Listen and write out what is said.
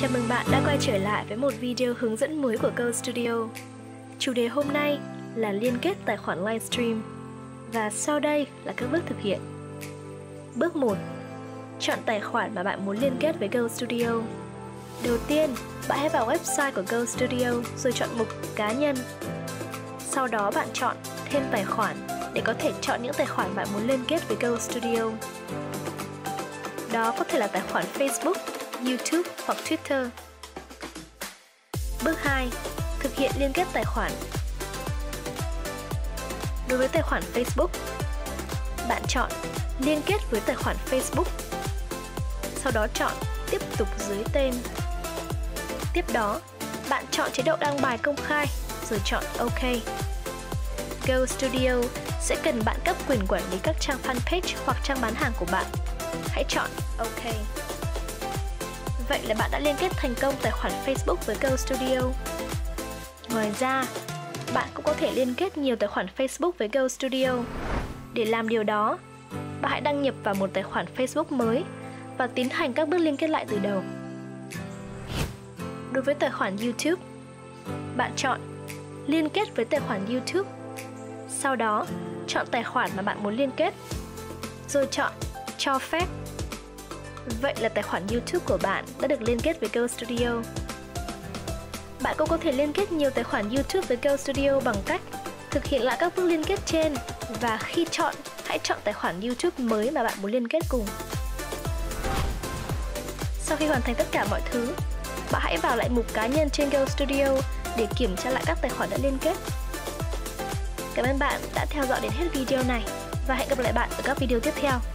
Chào mừng bạn đã quay trở lại với một video hướng dẫn mới của Go Studio. Chủ đề hôm nay là liên kết tài khoản livestream. Và sau đây là các bước thực hiện. Bước 1. Chọn tài khoản mà bạn muốn liên kết với Go Studio. Đầu tiên, bạn hãy vào website của Go Studio rồi chọn mục cá nhân. Sau đó bạn chọn thêm tài khoản để có thể chọn những tài khoản bạn muốn liên kết với Go Studio. Đó có thể là tài khoản Facebook, YouTube hoặc Twitter. Bước 2. Thực hiện liên kết tài khoản. Đối với tài khoản Facebook, bạn chọn liên kết với tài khoản Facebook. Sau đó chọn tiếp tục dưới tên. Tiếp đó, bạn chọn chế độ đăng bài công khai rồi chọn OK. Go Studio sẽ cần bạn cấp quyền quản lý các trang fanpage hoặc trang bán hàng của bạn. Hãy chọn OK. Vậy là bạn đã liên kết thành công tài khoản Facebook với Go Studio. Ngoài ra, bạn cũng có thể liên kết nhiều tài khoản Facebook với Go Studio. Để làm điều đó, bạn hãy đăng nhập vào một tài khoản Facebook mới và tiến hành các bước liên kết lại từ đầu. Đối với tài khoản YouTube, bạn chọn liên kết với tài khoản YouTube. Sau đó, chọn tài khoản mà bạn muốn liên kết, rồi chọn cho phép. Vậy là tài khoản YouTube của bạn đã được liên kết với Go Studio. Bạn cũng có thể liên kết nhiều tài khoản YouTube với Go Studio bằng cách thực hiện lại các bước liên kết trên và khi chọn, hãy chọn tài khoản YouTube mới mà bạn muốn liên kết cùng. Sau khi hoàn thành tất cả mọi thứ, bạn hãy vào lại mục cá nhân trên Go Studio để kiểm tra lại các tài khoản đã liên kết. Cảm ơn bạn đã theo dõi đến hết video này và hẹn gặp lại bạn ở các video tiếp theo.